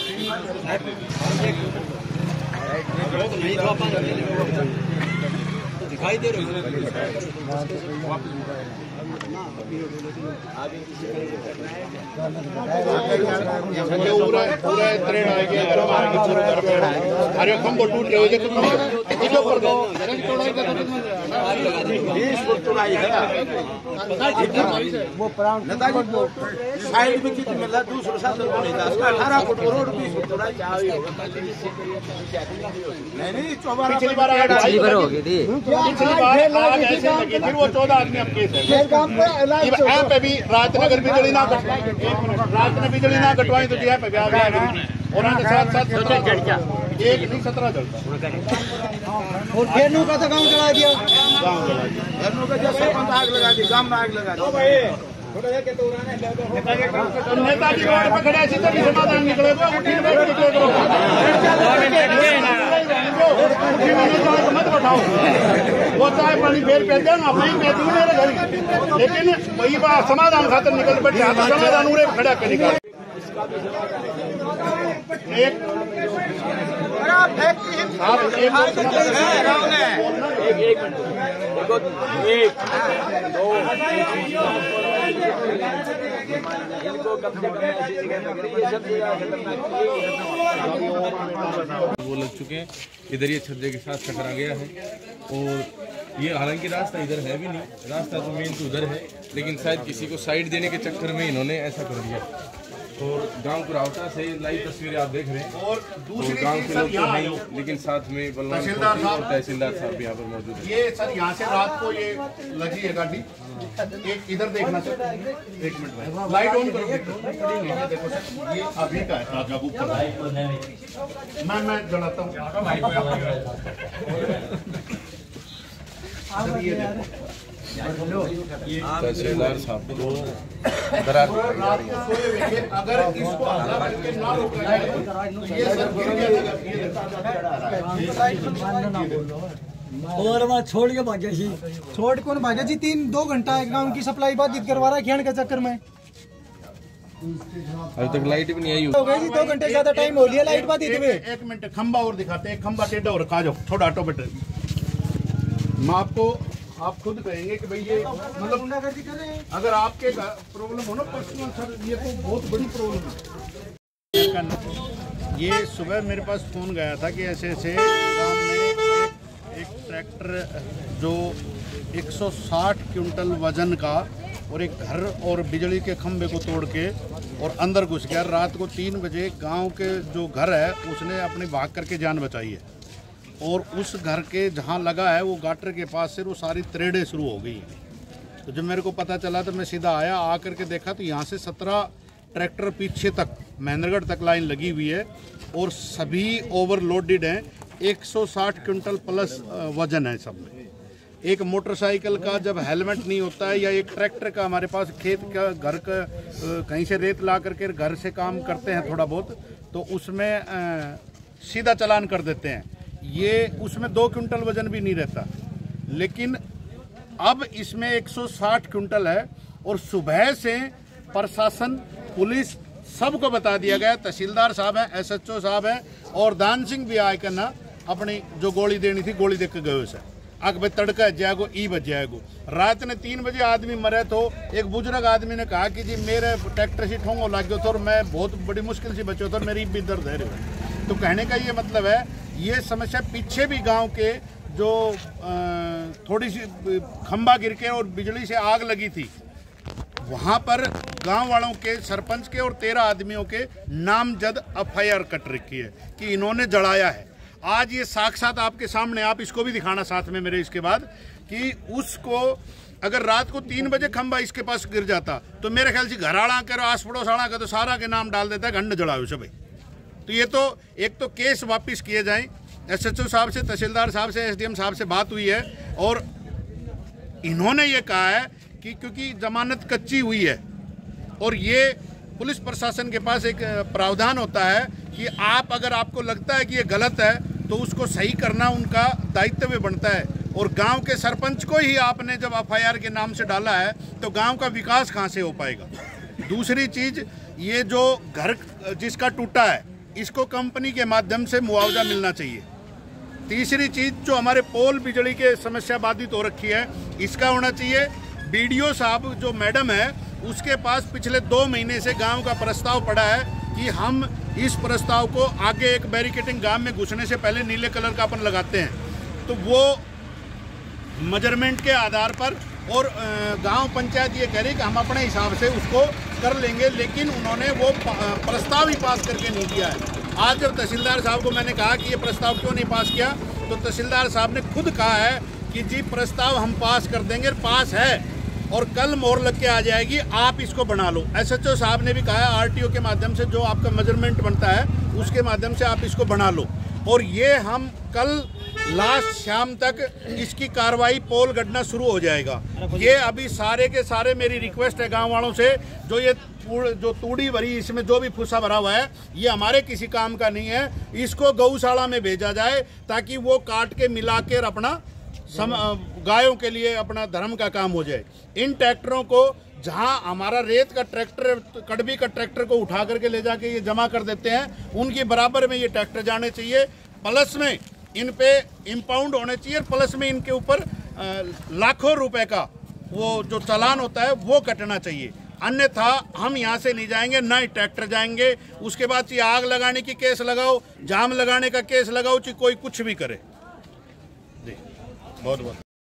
दिखाई दे रही अरे खंबो टूट गए वो साइड में कितनी मिला दूसरे साथ 18 फुट रोड 20 फुट नहीं 14 पिछली बार होगी थी पिछली बार ऐसे लगी थी वो 14 आदमी अब केस है यहाँ पे भी रात में अगर बिजली ना रात में बिजली ना कटवाई तो यहाँ पे और साथ साथ 17 जड़का एक नहीं 17 जड़का और घेरनू का तो गाँव जला दिया घेरनू का जब सरपंच आग लगा दी गाँव में आग लगा दी नेताजी रोड पे खड़े तो भी समाधान निकलेगा मत बैठाओ वो चाहे पानी फेर पे देना नहीं मैं दूं मेरे घर लेकिन वही बात समाधान खातर निकल बैठे समाधान उरे खड़ा कर निकाल एक वो लग चुके हैं। इधर ये छज्जे के साथ टकरा गया है और ये हालांकि रास्ता इधर है भी नहीं, रास्ता तो मेन तो उधर है, लेकिन शायद किसी को साइड देने के चक्कर में इन्होंने ऐसा कर दिया। और गांव पुरावटा से लाइव तस्वीरें आप देख रहे हैं और दूसरी गांव के लोग तो नहीं, लेकिन साथ में तहसीलदार साहब भी यहाँ पर मौजूद है। ये सर यहाँ से रात को ये लगी है गाड़ी, एक इधर देखना सर, एक मिनट में लाइट ऑन करो देखो सर, ये अभी का है ताजा ऊपर मैं जलाता हूँ तहसीलदार साहब को अगर इसको ना रोका जाए तो ये सर गिर और वहाँ छोड़ के भाग्य जी छोड़ कौन भाग्य जी 2 घंटा गाँव की सप्लाई बाधित करवा रहा है खेण के चक्कर में। अभी तक लाइट भी नहीं आई हो गई जी 2 घंटे ज्यादा टाइम हो लिया लाइट बाधित हुए। एक मिनट खंबा और दिखाते हैं, खंबा टेढ़ा और खा जाओ थोड़ा ऑटो बेटर मैं आपको आप खुद कहेंगे कि भाई ये मतलब अगर आपके प्रॉब्लम हो ना पर्सनल सर ये तो बहुत बड़ी प्रॉब्लम है। ये सुबह मेरे पास फोन गया था कि ऐसे ऐसे गांव में एक ट्रैक्टर जो 160 क्विंटल वजन का और एक घर और बिजली के खंभे को तोड़ के और अंदर घुस गया। रात को 3 बजे गांव के जो घर है उसने अपनी भाग करके जान बचाई है और उस घर के जहाँ लगा है वो गाटर के पास से वो सारी तरेड़े शुरू हो गई। तो जब मेरे को पता चला तो मैं सीधा आया, आकर के देखा तो यहाँ से 17 ट्रैक्टर पीछे तक महेंद्रगढ़ तक लाइन लगी हुई है और सभी ओवरलोडेड हैं। 160 क्विंटल प्लस वजन है सब में। एक मोटरसाइकिल का जब हेलमेट नहीं होता है या एक ट्रैक्टर का हमारे पास खेत का घर का कहीं से रेत ला करके घर से काम करते हैं थोड़ा बहुत तो उसमें सीधा चालान कर देते हैं। ये उसमें 2 क्विंटल वजन भी नहीं रहता, लेकिन अब इसमें 160 क्विंटल है और सुबह से प्रशासन पुलिस सबको बता दिया गया। तहसीलदार साहब हैं, SHO साहब हैं और दान सिंह भी आए करना अपनी जो गोली देनी थी गोली दे के गए उसे आग भाई तड़का जाएगो ई बच जाएगो। रात ने 3 बजे आदमी मरे तो एक बुजुर्ग आदमी ने कहा कि जी मेरे ट्रैक्टर से ठोंगो लग गया था और मैं बहुत बड़ी मुश्किल से बचा था, मेरी भी दर्द है। तो कहने का ये मतलब है ये समस्या पीछे भी गांव के जो थोड़ी सी खंबा गिर के और बिजली से आग लगी थी वहां पर गांव वालों के सरपंच के और 13 आदमियों के नामजद FIR कट रखी है कि इन्होंने जलाया है। आज ये साक्षात आपके सामने, आप इसको भी दिखाना साथ में मेरे इसके बाद कि उसको अगर रात को 3 बजे खंबा इसके पास गिर जाता तो मेरे ख्याल से घराड़ा कर आस पड़ोस आड़ा का तो सारा के नाम डाल देता है गंड जलाओ से भाई। तो ये तो एक तो केस वापस किए जाएं। SHO साहब से, तहसीलदार साहब से, SDM साहब से बात हुई है और इन्होंने ये कहा है कि क्योंकि जमानत कच्ची हुई है और ये पुलिस प्रशासन के पास एक प्रावधान होता है कि आप अगर आपको लगता है कि ये गलत है तो उसको सही करना उनका दायित्व बनता है। और गांव के सरपंच को ही आपने जब FIR के नाम से डाला है तो गांव का विकास कहां से हो पाएगा। दूसरी चीज़, ये जो घर जिसका टूटा है इसको कंपनी के माध्यम से मुआवजा मिलना चाहिए। तीसरी चीज़, जो हमारे पोल बिजली के समस्या बाधित हो रखी है, इसका होना चाहिए। बीडीओ साहब जो मैडम है, उसके पास पिछले 2 महीने से गांव का प्रस्ताव पड़ा है कि हम इस प्रस्ताव को आगे एक बैरिकेटिंग गांव में घुसने से पहले नीले कलर का अपन लगाते हैं, तो वो मेजरमेंट के आधार पर और गांव पंचायत ये कह रही कि हम अपने हिसाब से उसको कर लेंगे, लेकिन उन्होंने वो प्रस्ताव ही पास करके नहीं दिया है। आज जब तहसीलदार साहब को मैंने कहा कि ये प्रस्ताव क्यों नहीं पास किया, तो तहसीलदार साहब ने खुद कहा है कि जी प्रस्ताव हम पास कर देंगे, पास है और कल मोहर लग के आ जाएगी, आप इसको बना लो। एसएचओ साहब ने भी कहा है आरटीओ के माध्यम से जो आपका मेजरमेंट बनता है उसके माध्यम से आप इसको बना लो, और ये हम कल लास्ट शाम तक इसकी कार्रवाई पोल गढ़ना शुरू हो जाएगा। ये अभी सारे के सारे मेरी रिक्वेस्ट है गांव वालों से, जो तूड़ी भरी इसमें जो भी फूसा भरा हुआ है, ये हमारे किसी काम का नहीं है, इसको गौशाला में भेजा जाए ताकि वो काट के मिला के अपना गायों के लिए अपना धर्म का काम हो जाए। इन ट्रैक्टरों को जहां हमारा रेत का ट्रैक्टर, कड़बी का ट्रैक्टर को उठा करके ले जाके ये जमा कर देते हैं, उनके बराबर में ये ट्रैक्टर जाने चाहिए। प्लस में इन पे इम्पाउंड होने चाहिए, प्लस में इनके ऊपर लाखों रुपए का वो जो चालान होता है वो कटना चाहिए। अन्यथा हम यहाँ से नहीं जाएंगे, ना ही ट्रैक्टर जाएंगे। उसके बाद चाहे आग लगाने की केस लगाओ, जाम लगाने का केस लगाओ, चाहे कोई कुछ भी करे। बहुत बहुत